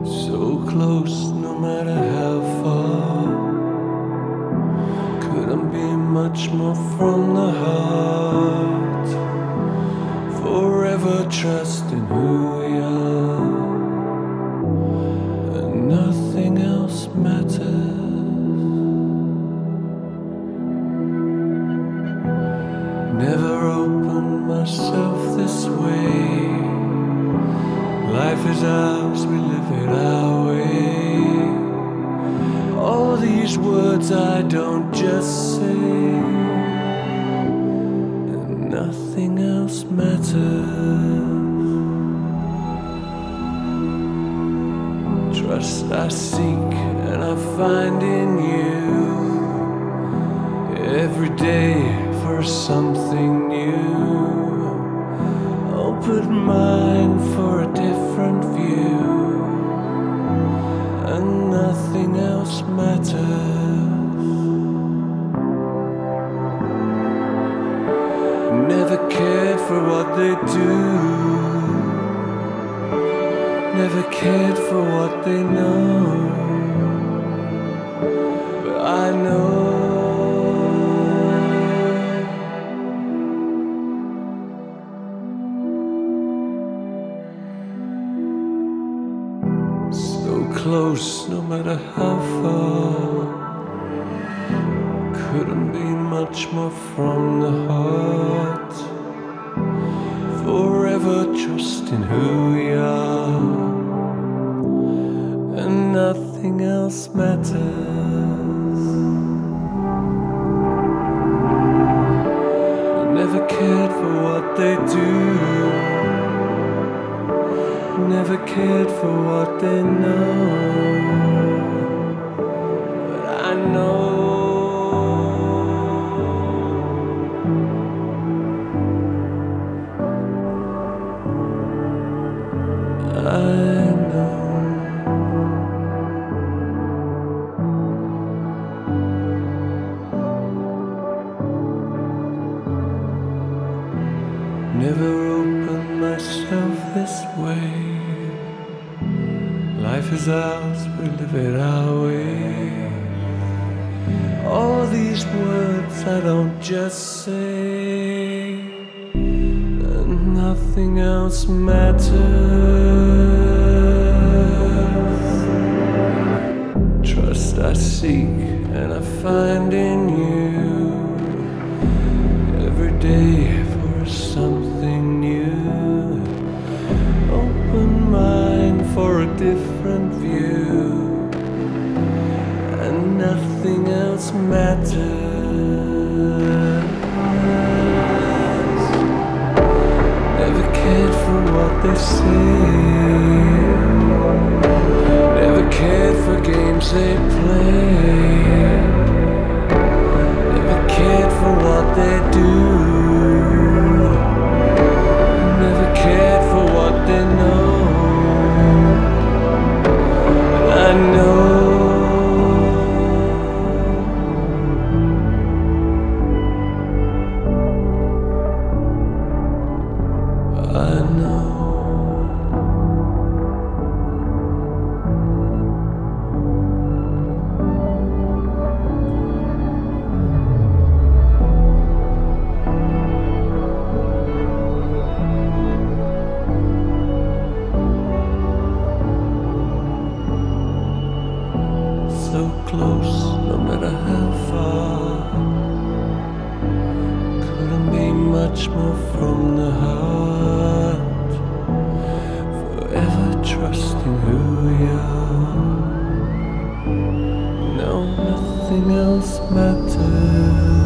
So close, no matter how far. Couldn't be much more from the heart. Forever trusting who we are, and nothing else matters. Never opened myself this way. Life is ours, we live it our way. All these words I don't just say, and nothing else matters. Trust I seek and I find in you every day for something new. Open mind for a different view, and nothing else matters. Never cared for what they do, never cared for what they know, but I know close, no matter how far. Couldn't be much more from the heart. Forever trusting who we are, and nothing else matters. Never cared for what they do, never cared for what they know, but I know never opened myself this way. Life is ours, we live it our way. All these words I don't just say, and nothing else matters. Trust I seek and I find in you every day for something new. Open mind for a different view, and nothing else matters. Never cared for what they say, never cared for games they play, never cared for what they do, never cared for what they know. I know so close, no matter how far. Couldn't be much more from the heart. Forever trusting who we are. No, nothing else matters.